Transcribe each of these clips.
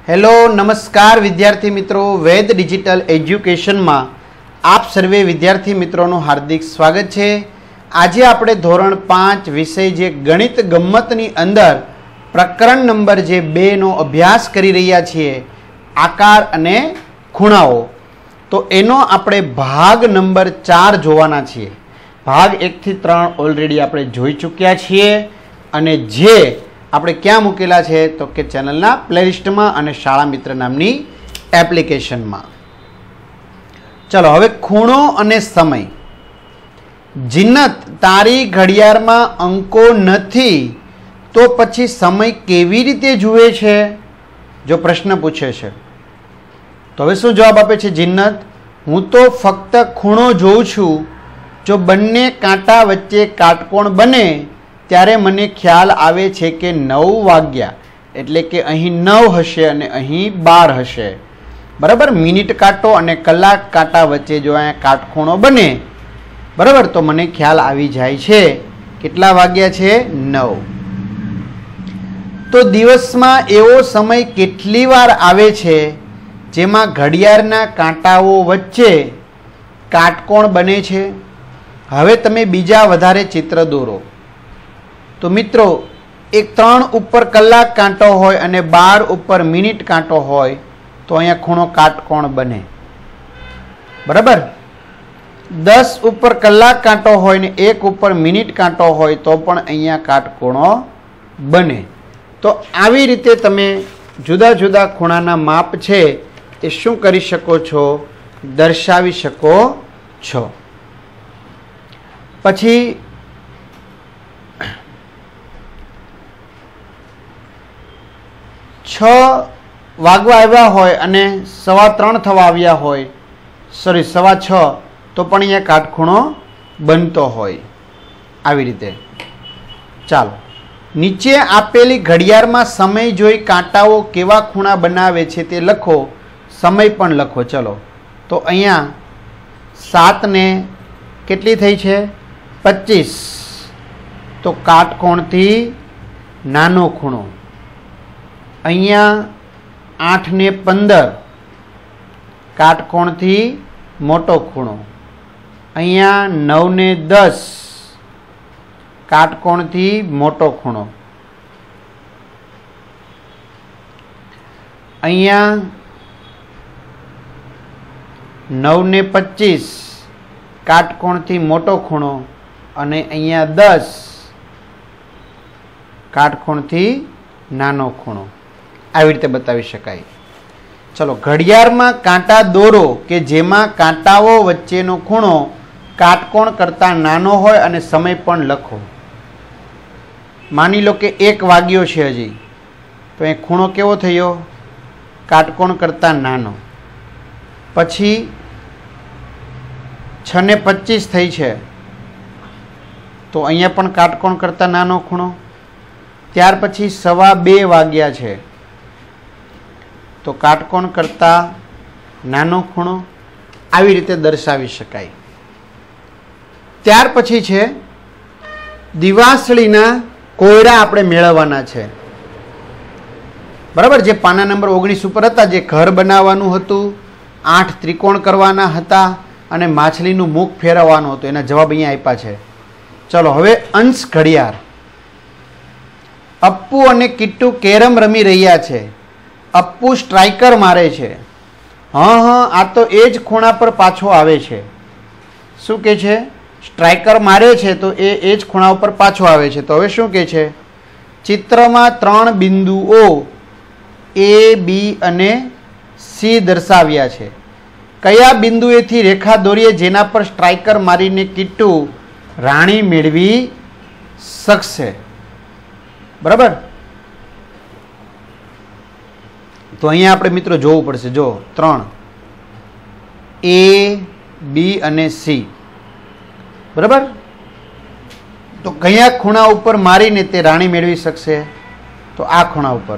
Hello नमस्कार विद्यार्थी मित्रों, वेद डिजिटल एज्युकेशन में आप सर्वे विद्यार्थी मित्रों हार्दिक स्वागत है। आज आपणे धोरण 5 विषय जे गणित गम्मतनी अंदर प्रकरण नंबर जे 2 नो अभ्यास करी रह्या छीए, आकार अने खूणाओ। तो एनो आपणे भाग नंबर 4 जोवाना छीए। भाग 1 થી 3 ऑलरेडी आपणे जोई चूक्या छीए अने जे આપણે ક્યાં મૂકેલા છે તો કે ચેનલના પ્લેલિસ્ટમાં અને શાળા મિત્ર નામની એપ્લિકેશનમાં। ચલો હવે ખૂણો અને સમય। જીનત તારી ઘડિયાળમાં અંકો નથી તો પછી સમય કેવી રીતે જુએ છે, જો પ્રશ્ન પૂછે છે તો હવે શું જવાબ આપે છે જીનત? હું તો ફક્ત ખૂણો જોઉં છું। જો બંને કાંટા વચ્ચે કાટકોણ બને ત્યારે મને ખ્યાલ આવે છે કે 9 વાગ્યા, એટલે કે અહીં 9 હશે અને અહીં 12 હશે, બરાબર। મિનિટ કાંટો અને કલાક કાંટા વચ્ચે જો અહીંયા કાટખૂણો બને, બરાબર, તો મને ખ્યાલ આવી જાય છે કેટલા વાગ્યા છે, 9। તો દિવસમાં એવો સમય કેટલી વાર આવે છે જેમાં ઘડિયાળના કાંટાઓ વચ્ચે કાટકોણ બને છે? હવે તમે બીજા વધારે ચિત્ર દોરો। तो मित्रों एक 3 ऊपर कलाक कांटो होय अने 12 ऊपर मिनिट कांटो होय तो अहींया खूणो काटकोण बने, बराबर। 10 ऊपर कलाक कांटो होय ने 1 ऊपर मिनिट कांटो होय तो पण अहींया काटकोणो बने। तो आवी रीते तमे जुदा जुदा खूणाना माप छे ते शुं करी शको छो, दर्शावी शको छो। पछी 6 वागवा आव्या होय अने 3:15 थवा आव्या होय, सॉरी 6:15, तो पण अहींया काटखूणो बनतो होय। आवी रीते चालो नीचे आपेली घडियाळमां समय जोई कांटाओ केवा खूणा बनावे छे ते लखो, समय पण लखो। चलो तो अहींया 7 ने केटली थई छे 25, तो काटकोणथी नानो खूणो। अहींया 8 ने 15 काटकोणथी मोटो खूणो। अहींया 9 ने 10 काटकोणथी मोटो खूणो। अहींया 9 ने 25 काटकोणथी मोटो खूणो अने अहींया 10 काटकोणथी नानो खूणो। આવી રીતે બતાવી શકાય। ચલો ઘડિયાળમાં કાંટા દોરો કે જેમાં કાંટાઓ વચ્ચેનો ખૂણો કાટકોણ કરતાં નાનો હોય અને સમય પણ લખો। માની લો કે 1 વાગ્યો છે હજી, તો એ ખૂણો કેવો થયો, કાટકોણ કરતાં નાનો। પછી 6 ને 25 થઈ છે તો અહીંયા પણ કાટકોણ કરતાં નાનો ખૂણો। ત્યાર પછી 2:15 વાગ્યા છે तो काटकोण करता नानो खूणो। आवी रीते दर्शावी शकाय। त्यार पछी छे दिवासळीना कोयड़ा आपणे मेळववाना छे, बराबर। जे पाना नंबर 19 पर हता, जे घर बनाववानुं हतुं, 8 त्रिकोण करवाना हता अने माछलीनुं मुख फेरववानुं हतुं, एना जवाब अहींया आप्या छे। चलो हवे अंश घडियाळ। अप्पू अने किट्टू केरम रमी रह्या छे। अप्पू स्ट्राइकर मारे छे। हाँ हाँ आ तो एज खूणा पर पाछो आवे छे। शुं के छे? स्ट्राइकर मारे छे तो एज खूणा पर पाछो आवे छे। तो हवे शुं के छे? चित्रमां 3 बिंदुओ ए बी अने सी दर्शाव्या छे। कया बिंदुएथी रेखा दोरीए जेना पर स्ट्राइकर मारीने किट्टू राणी मेळवी शकशे, बराबर। तो अहींया आपणे मित्रों जोवुं पड़शे। जो 3 ए बी अने सी, बराबर। तो कया खूणा उपर मारीने ते राणी मेळवी शकशे, तो आ खूणा उपर।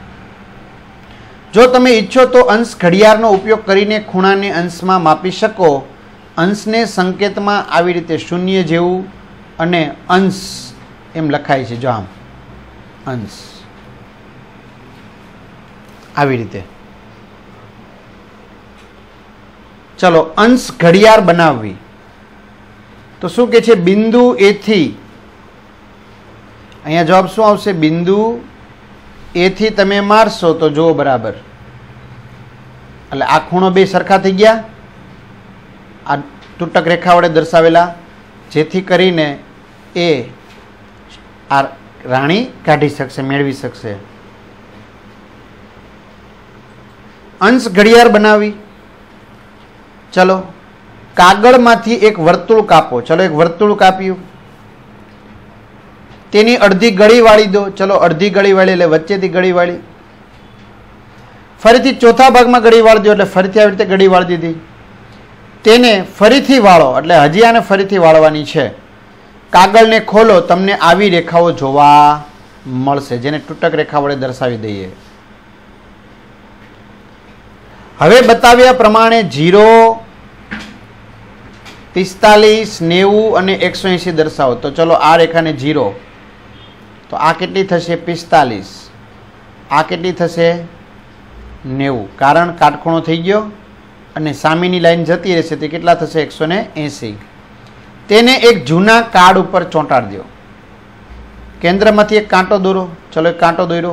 जो तमे इच्छो तो अंश घडियाळनो उपयोग करीने खूणाने अंशमां मापी शको। अंशने संकेतमां आवी रीते शून्य जेवुं अने अंश एम लखाय छे। जो आम अंश આવી રીતે. ચલો અંશ ઘડિયાળ બનાવવી. તો શું કે છે? બિંદુ એ થી, અહીંયા જવાબ શું આવશે? બિંદુ એ થી તમે મારશો તો જુઓ બરાબર, એટલે આ ખૂણો બે સરખા થઈ ગયા, આ તૂટક રેખા વડે દર્શાવેલા, જેથી કરીને એ આ રાણી કાઢી શકશે, મેળવી શકશે. અંશ ઘડિયાળ બનાવી. ચલો કાગળમાંથી એક વર્તુળ કાપો. ચલો એક વર્તુળ કાપ્યું, તેની અડધી ગળી વાળી દો. ચલો અડધી ગળી વાળી એટલે વચ્ચેથી ગળી વાળી. ફરીથી ચોથા ભાગમાં ગળી વાળી દો એટલે ફરીથી આવી રીતે ગળી વાળી દીધી. તેને ફરીથી વાળો એટલે હજી આને ફરીથી વાળવાની છે. કાગળને ખોલો, તમને આવી રેખાઓ જોવા મળશે, જેને તૂટક રેખા વડે દર્શાવી દઈએ. હવે બતાવ્યા પ્રમાણે 0, 45, 90 અને 180 દર્શાવો. તો ચલો આ રેખાને 0, તો આ કેટલી થશે? 45. આ કેટલી થશે? 90. કારણ કાટખૂણો થઈ ગયો અને સામેની લાઈન જતી રહેશે, તે કેટલા થશે? 180. તેને એક જૂના કાર્ડ ઉપર ચોંટાડી દો. કેન્દ્રમાંથી એક કાંટો દોરો. ચલો એક કાંટો દોર્યો.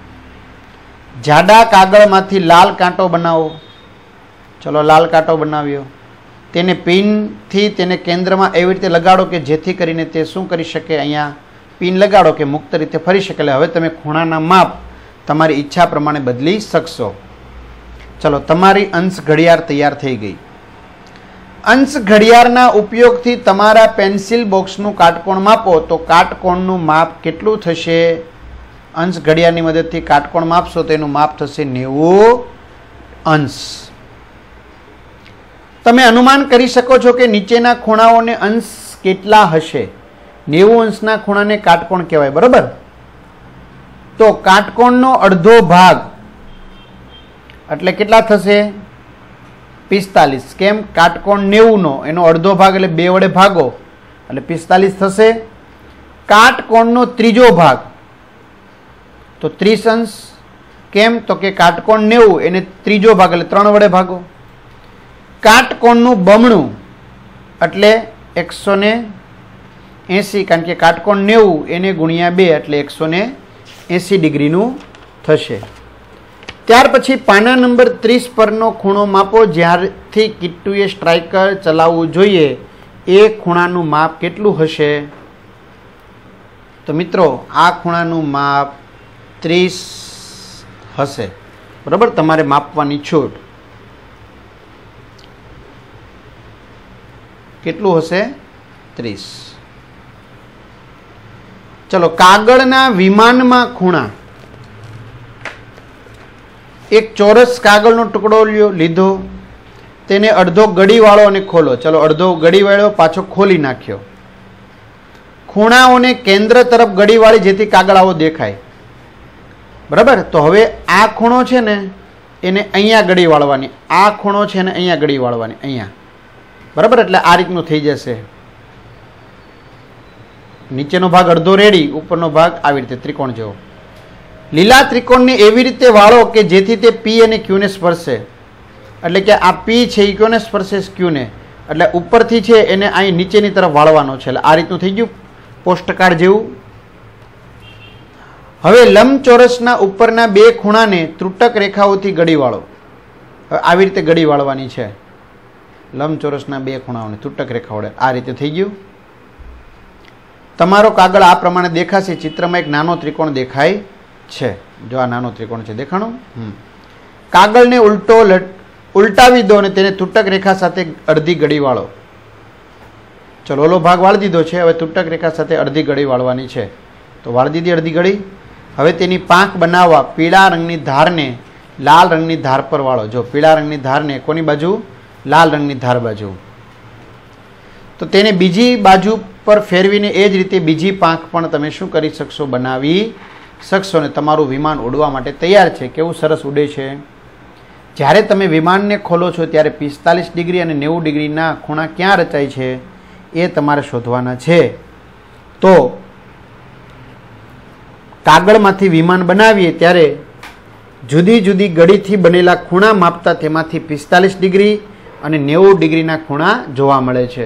જાડા કાગળમાંથી લાલ કાંટો બનાવો. ચલો લાલ કાંટો બનાવ્યો. તેને પિનથી તેને કેન્દ્રમાં એવી રીતે લગાડો કે જેથી કરીને તે શું કરી શકે? અહીંયા પિન લગાડો કે મુક્ત રીતે ફરી શકે. એટલે હવે તમે ખૂણાના માપ તમારી ઈચ્છા પ્રમાણે બદલી શકશો. ચલો તમારી અંશ ઘડિયાળ તૈયાર થઈ ગઈ. અંશ ઘડિયાળના ઉપયોગથી તમારા પેન્સિલ બોક્સનું કાટકોણ માપો. તો કાટકોણનું માપ કેટલું થશે? અંશ ઘડિયાળની મદદથી કાટકોણ માપશો તો એનું માપ થશે 90 અંશ. તમે અનુમાન કરી શકો છો કે નીચેના ખૂણાઓને અંશ કેટલા હશે? 90 અંશના ખૂણાને કાટકોણ કહેવાય, બરાબર? તો કાટકોણનો અડધો ભાગ એટલે કેટલા થશે? 45. કેમ? કાટકોણ 90 નો એનો અડધો ભાગ એટલે 2 વડે ભાગો એટલે 45 થશે. કાટકોણનો ત્રીજો ભાગ તો 30 અંશ. કેમ? તો કે કાટકોણ 90 એને ત્રીજો ભાગ એટલે 3 વડે ભાગો. કાટકોણનું બમણું એટલે 180, કારણ કે કાટકોણ 90 એને ગુણ્યા 2 એટલે 180 ડિગ્રીનું થશે. ત્યાર પછી પાના નંબર 30 પરનો ખૂણો માપો. જ્યારથી કિટ્ટુએ સ્ટ્રાઇકર ચલાવવું જોઈએ એ ખૂણાનું માપ કેટલું હશે? તો મિત્રો આ ખૂણાનું માપ 30 હશે, બરાબર? તમારે માપવાની છૂટ. કેટલું હશે? 30. ચલો કાગળના વિમાનમાં ખૂણા. એક ચોરસ કાગળનો ટુકડો લીધો, તેને અડધો ગળી વાળો અને ખોલો. ચલો અડધો ગળી વાળ્યો, પાછો ખોલી નાખ્યો. ખૂણાઓને કેન્દ્ર તરફ ગળી વાળી જેથી કાગળ આવો દેખાય, બરાબર? તો હવે આ ખૂણો છે ને એને અહીંયા ગળી વાળવાની, આ ખૂણો છે ને અહીંયા ગળી વાળવાની, અહીંયા, બરાબર? એટલે આ રીતનું થઈ જશે. નીચેનો ભાગ અડધો રેડી, ઉપરનો ભાગ આવી રીતે ત્રિકોણ જેવો. લીલા ત્રિકોણને એવી રીતે વાળો કે જેથી તે પી અને ક્યુને સ્પર્શે. એટલે કે આ પી છે એ ક્યુને સ્પર્શે, ક્યુને, એટલે ઉપરથી છે એને અહીં નીચેની તરફ વાળવાનો છે. એટલે આ રીતનું થઈ ગયું, પોસ્ટકાર્ડ જેવું. હવે લંબચોરસના ઉપરના બે ખૂણાને ત્રુટક રેખાઓથી ગળી વાળો. હવે આવી રીતે ગળી વાળવાની છે લંબચોરસના બે ખૂણાઓને ત્રુટક રેખા વડે. આ રીતે થઈ ગયું. તમારો કાગળ આ પ્રમાણે દેખાશે. ચિત્રમાં એક નાનો ત્રિકોણ દેખાય છે. જો આ નાનો ત્રિકોણ છે, દેખાણું? કાગળને ઉલટાવી દો અને તેને ત્રુટક રેખા સાથે અડધી ગળી વાળો. ચલો ઓલો ભાગ વાળી દીધો છે, હવે ત્રુટક રેખા સાથે અડધી ગળી વાળવાની છે. તો વાળી દીધી અડધી ગળી. હવે તેની પાંખ બનાવવા પીળા રંગની ધારને લાલ રંગની ધાર પર વાળો. જો પીળા રંગની ધારને કોની બાજુ? લાલ રંગની ધાર બાજુ. તો તેને બીજી બાજુ પર ફેરવીને એ જ રીતે બીજી પાંખ પણ તમે શું કરી શકશો? બનાવી શકશો. ને તમારું વિમાન ઉડવા માટે તૈયાર છે. કેવું સરસ ઉડે છે! જ્યારે તમે વિમાનને ખોલો છો ત્યારે 45 ડિગ્રી અને 90 ડિગ્રીના ખૂણા ક્યાં રચાય છે એ તમારે શોધવાના છે. તો કાગળમાંથી વિમાન બનાવીએ ત્યારે જુદી જુદી ગળીથી બનેલા ખૂણા માપતા તેમાંથી 45 ડિગ્રી અને 90 ડિગ્રીના ખૂણા જોવા મળે છે.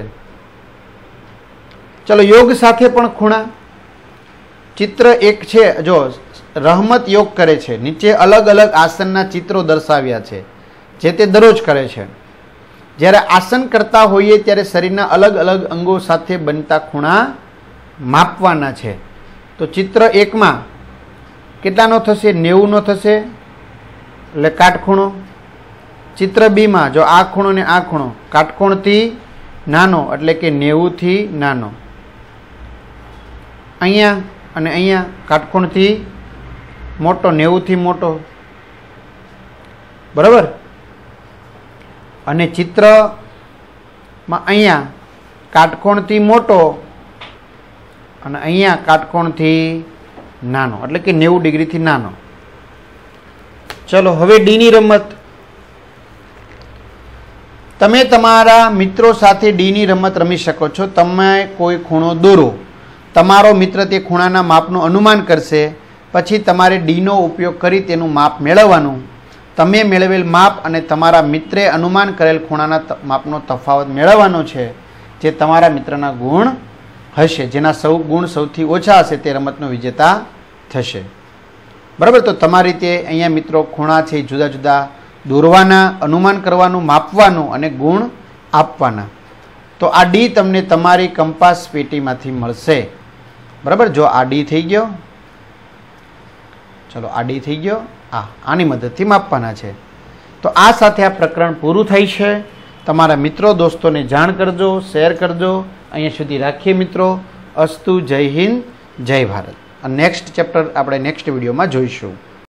ચલો યોગ સાથે પણ ખૂણા. ચિત્ર એક છે, જો રહમત યોગ કરે છે, નીચે અલગ અલગ આસનના ચિત્રો દર્શાવ્યા છે જે તે દરરોજ કરે છે. જ્યારે આસન કરતા હોઈએ ત્યારે શરીરના અલગ અલગ અંગો સાથે બનતા ખૂણા માપવાના છે. તો ચિત્ર એકમાં કેટલાનો થશે? 90નો થશે, એટલે કાટખૂણો. ચિત્ર બીમાં જો આ ખૂણો ને આ ખૂણો કાટકોણથી નાનો એટલે કે 90થી નાનો. અહીંયા અને અહીંયા કાટકોણથી મોટો, 90થી મોટો. બરાબર. અને ચિત્રમાં અહીંયા કાટકોણથી મોટો અને અહીંયા કાટકોણથી નાનો એટલે કે 90 ડિગ્રીથી નાનો. ચલો હવે ડીની રમત. તમે તમારા મિત્રો સાથે ડીની રમત રમી શકો છો. તમે કોઈ ખૂણો દોરો, તમારો મિત્ર તે ખૂણાના માપનું અનુમાન કરશે, પછી તમારે ડીનો ઉપયોગ કરી તેનું માપ મેળવવાનું. તમે મેળવેલ માપ અને તમારા મિત્રે અનુમાન કરેલ ખૂણાના માપનો તફાવત મેળવવાનો છે, જે તમારા મિત્રના ગુણ હશે. જેના ગુણ સૌથી ઓછા હશે તે રમતનો વિજેતા થશે. બરાબર. તો તમારી રીતે અહીંયા મિત્રો ખૂણા છે જુદા જુદા દોરવાના, અનુમાન કરવાનું, માપવાનું અને ગુણ આપવાના. તો આ ડી તમને તમારી કંપાસ પેટીમાંથી મળશે. બરાબર. જો આ ડી થઈ ગયો, ચલો આ ડી થઈ ગયો, આની મદદથી માપવાના છે. તો આ સાથે આ પ્રકરણ પૂરું થાય છે. તમારા મિત્રો દોસ્તોને જાણ કરજો, શેર કરજો. અહીંયા સુધી રાખીએ મિત્રો. અસ્તુ. જય હિન્દ, જય ભારત. નેક્સ્ટ ચેપ્ટર આપણે નેક્સ્ટ વિડીયોમાં જોઈશું.